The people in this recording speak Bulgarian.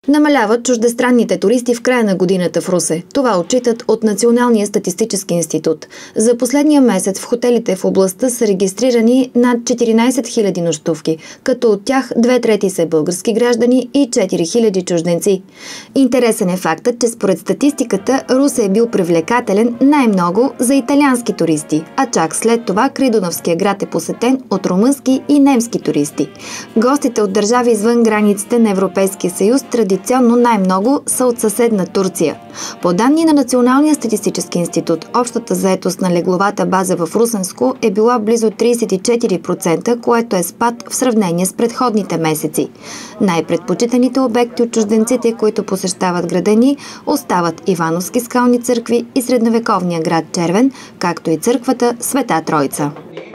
Намаляват чуждестранните туристи в края на годината в Русе. Това отчитат от Националния статистически институт. За последния месец в хотелите в областта са регистрирани над 14 000 нощувки, като от тях 2/3 са български граждани и 4 000 чужденци. Интересен е фактът, че според статистиката Русе е бил привлекателен най-много за италиански туристи, а чак след това Крайдуновския град е посетен от румънски и немски туристи. Гостите от държави извън границите на Европейския съюз традиционно най-много са от съседна Турция. По данни на Националния статистически институт, общата заетост на легловата база в Русенско е била близо 34%, което е спад в сравнение с предходните месеци. Най-предпочитаните обекти от чужденците, които посещават града ни, остават Ивановски скални църкви и средновековния град Червен, както и църквата Света Тройца.